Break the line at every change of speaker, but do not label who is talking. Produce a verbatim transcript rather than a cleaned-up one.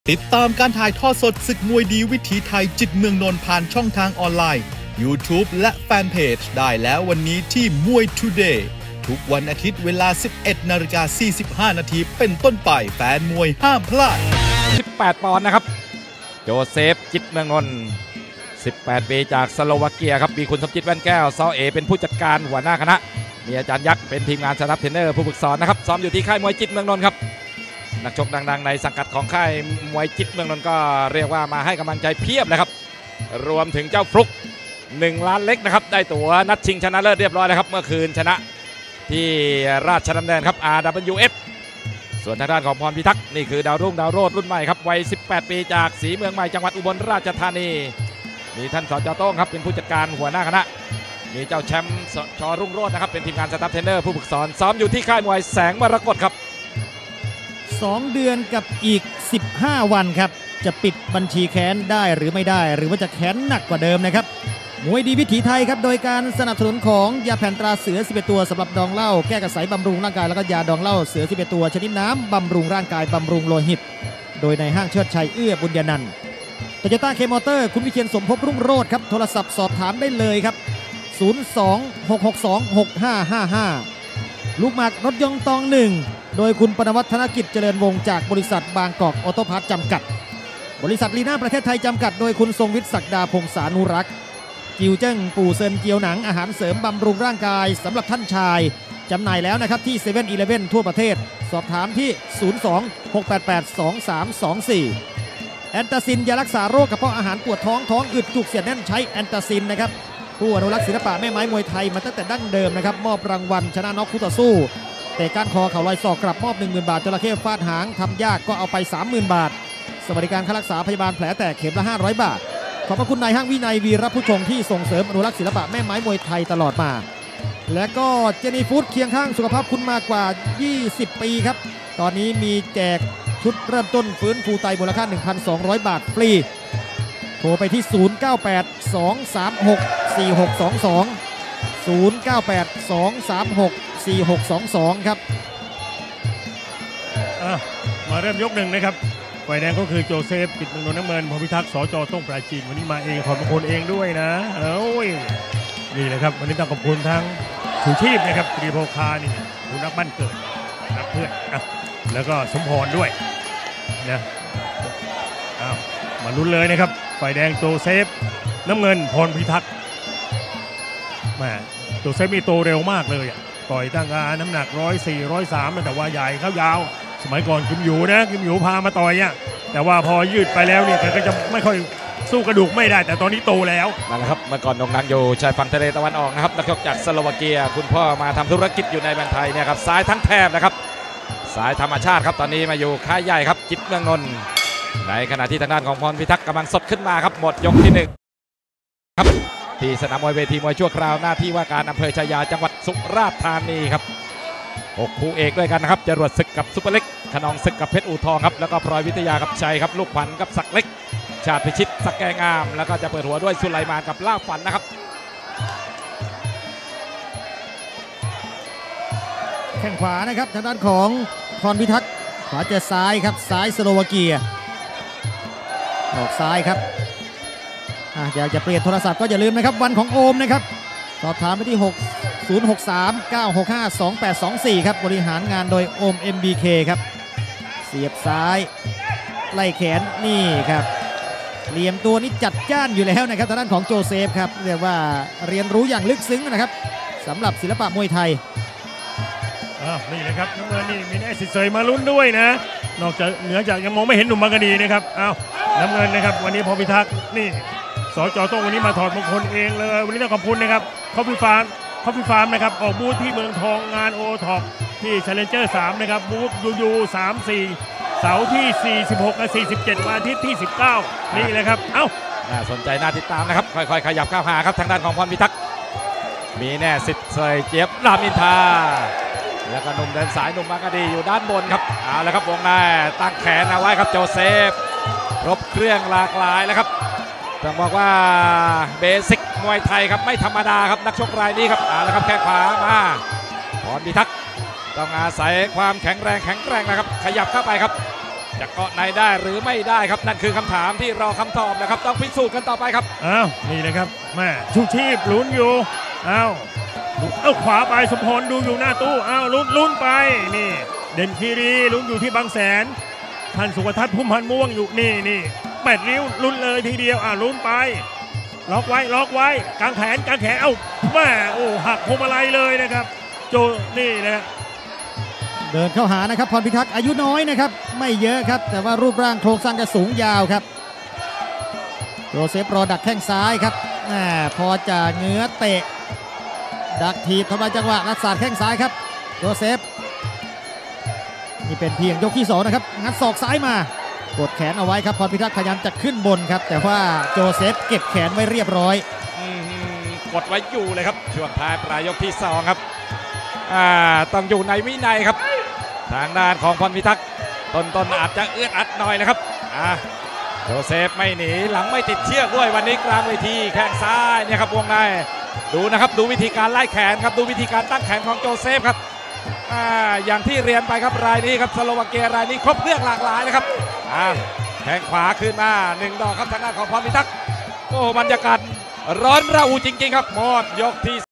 ติดตามการถ่ายทอดสดศึกมวยดีวิถีไทยจิตเมืองนนท์ผ่านช่องทางออนไลน์ YouTube และแฟนเพจได้แล้ววันนี้ที่มวย Today ทุกวันอาทิตย์เวลา สิบเอ็ดนาฬิกาสี่สิบห้า นาทีเป็นต้นไปแฟนมวยห้ามพลาด
สิบแปดปอนด์นะครับโจเซฟจิตเมืองนนท์สิบแปดปีจากสโลวาเกียครับมีคุณสมจิตแว่นแก้วซอเอเป็นผู้จัดการหัวหน้าคณะมีอาจารย์ยักษ์เป็นทีมงานสนับเทรนเนอร์ผู้ฝึกสอนนะครับซ้อมอยู่ที่ค่ายมวยจิตเมืองนนท์ครับนักชกดังๆในสังกัดของค่ายมวยจิตเมืองนนท์ก็เรียกว่ามาให้กำลังใจเพียบเลยครับรวมถึงเจ้าฟลุกหนึ่งล้านเล็กนะครับได้ตั๋วนัดชิงชนะเลิศเรียบร้อยแล้วครับเมื่อคืนชนะที่ราชดำเนินครับ อาร์ ดับเบิลยู เอฟ ส่วนทางด้านของพรพิทักษ์นี่คือดาวรุ่งดาวโรจน์รุ่นใหม่ครับวัยสิบแปดปีจากศรีเมืองใหม่จังหวัดอุบลราชธานีมีท่านสจโต้งครับเป็นผู้จัดการหัวหน้าคณะมีเจ้าแชมป์ชรุ่งโรจน์นะครับเป็นทีมงานสตาฟเทรนเนอร์ผู้ฝึกสอนซ้อมอยู่ที่ค่ายมวยแสงมรกตครับ
สองเดือนกับอีกสิบห้าวันครับจะปิดบัญชีแค้นได้หรือไม่ได้หรือว่าจะแค้นหนักกว่าเดิมนะครับมวยดีวิถีไทยครับโดยการสนับสนุนของยาแผ่นตราเสือสิบเอ็ดตัวสำหรับดองเหล้าแก้กระสายบำรุงร่างกายแล้วก็ยาดองเหล้าเสือสิบเอ็ดตัวชนิดน้ำบำรุงร่างกายบำรุงโลหิตโดยในห้างเชิดชัยเอื้อบุญญานันท์โตโยต้าเคมอเตอร์คุณวิเชียรสมภพรุ่งโรจน์ครับโทรศัพท์สอบถามได้เลยครับศูนย์ สอง หก หก สอง หก ห้า ห้า ห้าลูกหมากรถยนต์ตองหนึ่งโดยคุณปนวัฒน์ธนกิจเจริญวงศ์จากบริษัทบางกอกออโต้พาร์ทจำกัดบริษัทลีน่าประเทศไทยจำกัดโดยคุณทรงวิทย์ศักดาพงษานุรักษ์จิวเจิ้งปู่เซินเกียวหนังอาหารเสริมบำรุงร่างกายสำหรับท่านชายจำหน่ายแล้วนะครับที่ เซเว่น อีเลฟเว่น ทั่วประเทศสอบถามที่ ศูนย์ สอง หก แปด แปด สอง สาม สอง สี่แอนตาซินยารักษาโรคกระเพาะอาหารปวดท้องท้องอึดจุกเสียดแน่นใช้แอนตาซินนะครับผู้อนุรักษ์ศิลปะแม่ไม้มวยไทยมาตั้งแต่ดั้งเดิมนะครับมอบรางวัลชนะน็อกคู่ต่อสู้แต่การคอเข่าลอยศอกกลับมอบ หนึ่งหมื่น บาทจระเข้ฟาดหางทำยากก็เอาไป สามหมื่น บาทสวัสดิการค่ารักษาพยาบาลแผลแตกเข็มละห้าร้อยบาทขอบพระคุณนายห้างวินัยวีรผู้ชงที่ส่งเสริมอนุรักษ์ศิลปะแม่ไม้มวยไทยตลอดมาและก็เจนี่ฟู้ดเคียงข้างสุขภาพคุณมากกว่ายี่สิบปีครับตอนนี้มีแจกชุดเริ่มต้นฟื้นฟูไตมูลค่า หนึ่งพันสองร้อย บาทฟรีโทรไปที่ ศูนย์ เก้า แปด สอง สาม หก สี่ หก สอง สอง ศูนย์ เก้า แปด สอง สาม หก สี่ หก สอง สองครับ
มาเริ่มยกหนึ่งนะครับฝ่ายแดงก็คือโจเซฟจิตเมืองนนท์น้ำเงินพรพิทักษ์สจต้งปราจีนวันนี้มาเองขอบคุณเองด้วยนะเอ้ยนี่แหละครับวันนี้ต้องขอบคุณทั้งชูชีพนะครับตรีโพคานี่คุณรักบ้านเกิดรักเพื่อนอ่ะแล้วก็สมพรด้วยนะอ้าวมาลุ้นเลยนะครับฝ่ายแดงโจเซฟน้ำเงินพรพิทักษ์แม่โจเซฟมีโตเร็วมากเลยอ่ะต่อยตั้งงานน้ำหนักร้อยสี่ร้อยสามแต่ว่าใหญ่เขายาวสมัยก่อนกิมอยู่นะกิมอยู่พามาต่อยเนี่ยแต่ว่าพอยืดไปแล้วเนี่ยก็จะไม่ค่อยสู้กระดูกไม่ได้แต่ตอนนี้โตแล้ว
นั่นแหละครับเมื่อก่อนโด่งดังอยู่ชายฝั่งทะเลตะวันออกนะครับนักชกจากสโลวาเกียคุณพ่อมาทำธุรกิจอยู่ในแบรนด์ไทยเนี่ยครับซ้ายทั้งแถบนะครับสายธรรมชาติครับตอนนี้มาอยู่ค่ายใหญ่ครับจิตเมืองนนท์ในขณะที่ทางด้านของพรพิทักษ์กำลังสดขึ้นมาครับหมดยกที่หนึ่งครับที่สนามมวยเวทีมวยชั่วคราวหน้าที่ว่าการอำเภอชายาจังหวัดสุราษฎร์ธานีครับหกคู่เอกด้วยกันนะครับจรวดศึกกับซุปเปอร์เล็กขนองศึกกับเพชรอู่ทองครับแล้วก็พลอยวิทยากับชัยครับลูกขวัญกับศักดิ์เล็กชาติพิชิตสักแกงามแล้วก็จะเปิดหัวด้วยสุไลมานกับล่าฝันนะครับ
แข้งขวานะครับทางด้านของพรพิทักษ์ขวาเจอซ้ายครับซ้ายสโลวาเกียออกซ้ายครับอยากจะเปลี่ยนโทรศัพท์ก็อย่าลืมนะครับวันของโอมนะครับสอบถามไปที่หก ศูนย์ หก สาม เก้า หก ห้า สอง แปด สอง สี่ครับบริหารงานโดยโอม เอ็ม บี เค ครับเสียบซ้ายไล่แขนนี่ครับเหลี่ยมตัวนี้จัดจ้านอยู่แล้วนะครับทางด้านของโจเซฟครับเรียกว่าเรียนรู้อย่างลึกซึ้งนะครับสำหรับศิลปะมวยไทย
อ้าวนี่เลยครับน้ำเงินนี่มีแน่สิเซยมาลุ้นด้วยนะนอกจากเหนือจากยังมองไม่เห็นหนุ่มมากดีนะครับอ้าวน้ำเงินนะครับวันนี้พรพิทักษ์นี่สจโต้งวันนี้มาถอดมงคลเองเลยวันนี้ต้องขอบคุณนะครับคอฟฟี่ฟาร์มคอฟฟี่ฟาร์มนะครับออกบูธที่เมืองทองงานโอท็อปที่เชลเลนเจอร์สามนะครับบูธยูยูสาม สี่เสาร์ที่สี่สิบหกและสี่สิบเจ็ดวันอาทิตย์ที่สิบเก้านี่เลยครับเอ้า
น่าสนใจน่าติดตามนะครับค่อยๆขยับเข้าหาครับทางด้านของพรพิทักษ์มีแน่สิทธิ์เสยเจี๊ยบรามอินทราแล้วก็หนุ่มเดินสายหนุ่มมากดีอยู่ด้านบนครับเอาละครับวงในตั้งแขนเอาไว้ครับโจเซฟครบเครื่องหลากหลายแล้วครับต้องบอกว่าเบสิกมวยไทยครับไม่ธรรมดาครับนักชกรายนี้ครับเอาละครับแข้งขวามาพรพิทักษ์ต้องอาศัยความแข็งแรงแข็งแกร่งนะครับขยับเข้าไปครับจะเกาะในได้หรือไม่ได้ครับนั่นคือคำถามที่รอคำตอบนะครับต้องพิสูจน์กันต่อไปครับ
อ้าวนี่นะครับแม่ชูชีพลุ้นอยู่อ้าวเอาขวาไปสมพรดูอยู่หน้าตู้อ้าวลุ้นลุ้นไปนี่เด่นคีรีลุ้นอยู่ที่บางแสนท่านสุวทัศน์พุ่มพันธ์ม่วงอยู่นี่นี่แปดริ้วลุ้นเลยทีเดียวอ่าลุ้นไปล็อกไว้ล็อกไว้กางแขนกางแขนเอ้าแม่โอ้หักพวงมาลัยเลยนะครับโจนี่นะ
เดินเข้าหานะครับพรพิทักษ์อายุน้อยนะครับไม่เยอะครับแต่ว่ารูปร่างโครงสร้างจะสูงยาวครับโจเซฟรอดักแข้งซ้ายครับพอจะเงื้อเตะดักทีบทำลายจังหวะรักษาแข้งซ้ายครับโจเซฟนี่เป็นเพียงยกที่สองนะครับงัดศอกซ้ายมากดแขนเอาไว้ครับพรพิทักษ์พยายามจะขึ้นบนครับแต่ว่าโจเซฟเก็บแขนไว้เรียบร้อย
กดไว้อยู่เลยครับช่วงท้ายปลายยกที่สองครับอ่าต้องอยู่ในวินัยครับทางด้านของพรพิทักษ์ต้นๆอาจจะเอื้อนอัดหน่อยนะครับอ่าโจเซฟไม่หนีหลังไม่ติดเชือกด้วยวันนี้กลางเวทีแข้งซ้ายเนี่ยครับวงในดูนะครับดูวิธีการไล่แขนครับดูวิธีการตั้งแขนของโจเซฟครับอ่าอย่างที่เรียนไปครับรายนี้ครับสโลวาเกียรายนี้ครบเครื่องหลากหลายนะครับอ่าแข้งขวาขึ้นมาหนึ่งดอกครับทางด้านของพรพิทักษ์โอ้บรรยากาศร้อนระอุจริงๆครับหมดยกที่